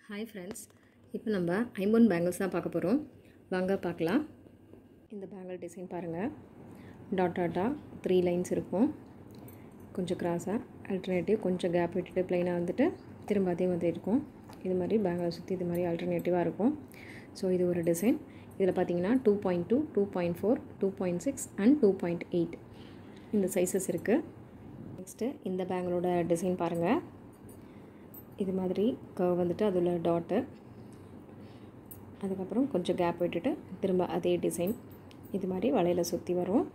Hi friends, இப்போ நம்ம impon bangles தான் பார்க்க போறோம். வாங்க பார்க்கலாம். இந்த bangle டிசைன் பாருங்க. டாட் டாட்டா 3 லைன்ஸ் இருக்கும். கொஞ்சம் கிராஸா ஆல்டர்னேட்டிவ் கொஞ்சம் கேப் விட்டுட்டு ப்ளைனா வந்துட்டு திரும்ப அதே மாதிரி இருக்கும். இது மாதிரி பேங்கில் சுற்றி இது மாதிரி ஆல்டர்னேட்டிவாக இருக்கும். ஸோ இது ஒரு டிசைன். இதில் பார்த்தீங்கன்னா 2.2, 2.4, 2.6 அண்ட் 2.8 இந்த சைஸஸ் இருக்குது. நெக்ஸ்ட்டு இந்த பேங்கிளோட டிசைன் பாருங்கள். இது மாதிரி கர்வ் வந்துட்டு அதில் டாட்டு, அதுக்கப்புறம் கொஞ்சம் கேப் விட்டுட்டு திரும்ப அதே டிசைன் இது மாதிரி வளையலை சுற்றி வரும்.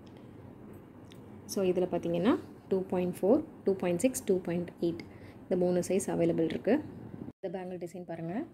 ஸோ இதில் பார்த்தீங்கன்னா 2.4, 2.6, 2.8 இந்த 3 சைஸ் அவைலபிள் இருக்குது. இந்த பேங்கிள் டிசைன் பாருங்கள்.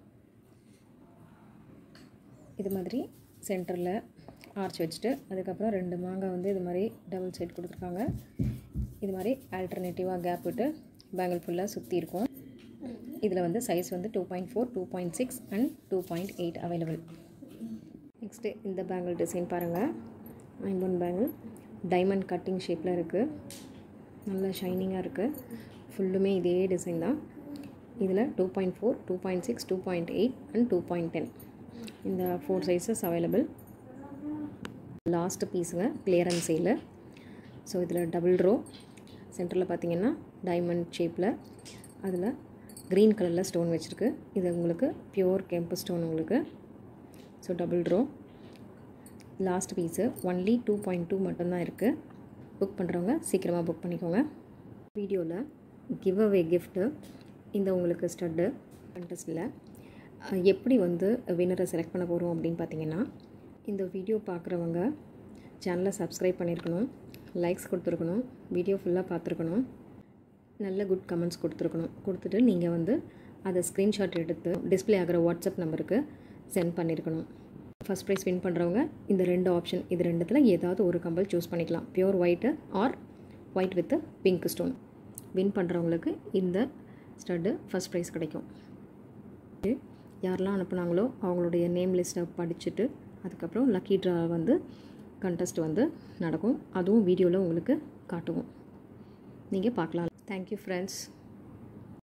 இது மாதிரி சென்டரில் ஆர்ச் வச்சுட்டு அதுக்கப்புறம் 2 மாங்காய் வந்து இது மாதிரி டபுள் சைட் கொடுத்துருக்காங்க. இது மாதிரி ஆல்டர்னேட்டிவாக கேப் விட்டு பேங்கிள் ஃபுல்லாக சுற்றி இருக்கும். இதில் வந்து சைஸ் வந்து 2.4, 2.6 அண்ட் 2.8 அவைலபிள். நெக்ஸ்ட்டு இந்த பேங்கிள் டிசைன் பாருங்கள். impon பேங்கிள் டைமண்ட் கட்டிங் ஷேப்பில் இருக்குது. நல்லா ஷைனிங்காக இருக்குது. ஃபுல்லுமே இதே டிசைன் தான். இதில் 2.4, 2.6, 2.8 அண்ட் 2.10 இந்த 4 சைஸஸ் அவைலபிள். லாஸ்ட் பீஸுங்க கிளியரன்ஸ் சேலு. ஸோ இதில் டபுள் ரோ சென்டரில் பார்த்தீங்கன்னா டைமண்ட் ஷேப்பில் அதில் க்ரீன் கலரில் ஸ்டோன் வச்சுருக்கு. இது உங்களுக்கு பியூர் கெம்பு ஸ்டோன் உங்களுக்கு. So double row. Last piece only 2.2 மட்டும்தான் இருக்குது. புக் பண்ணுறவங்க சீக்கிரமாக புக் பண்ணிக்கோங்க. வீடியோவில் கிவ் அவே கிஃப்ட்டு இந்த உங்களுக்கு ஸ்டட்டு கண்டெஸ்ட்டில் எப்படி வந்து வின்னரை செலக்ட் பண்ண போகிறோம் அப்படின்னு பார்த்தீங்கன்னா, இந்த வீடியோ பார்க்குறவங்க சேனலை சப்ஸ்கிரைப் பண்ணியிருக்கணும், லைக்ஸ் கொடுத்துருக்கணும், வீடியோ ஃபுல்லாக பார்த்துருக்கணும், நல்ல குட் கமெண்ட்ஸ் கொடுத்துட்டு நீங்கள் வந்து அதை ஸ்க்ரீன்ஷாட் எடுத்து டிஸ்பிளே ஆகிற வாட்ஸ்அப் நம்பருக்கு சென்ட் பண்ணியிருக்கணும். ஃபஸ்ட் ப்ரைஸ் வின் பண்ணுறவங்க இந்த 2 ஆப்ஷன் இது 2த்தில் ஏதாவது ஒரு கம்பல் சூஸ் பண்ணிக்கலாம். Pure white or white with pink stone. Win பண்ணுறவங்களுக்கு இந்த ஸ்டட்டு ஃபஸ்ட் ப்ரைஸ் கிடைக்கும். யாரெல்லாம் அனுப்புனாங்களோ அவங்களுடைய நேம் லிஸ்ட்டை படிச்சுட்டு அதுக்கப்புறம் லக்கி ட்ரா வந்து கண்டெஸ்ட் வந்து நடக்கும். அதுவும் வீடியோவில் உங்களுக்கு காட்டுவோம், நீங்கள் பார்க்கலாம். Thank you friends.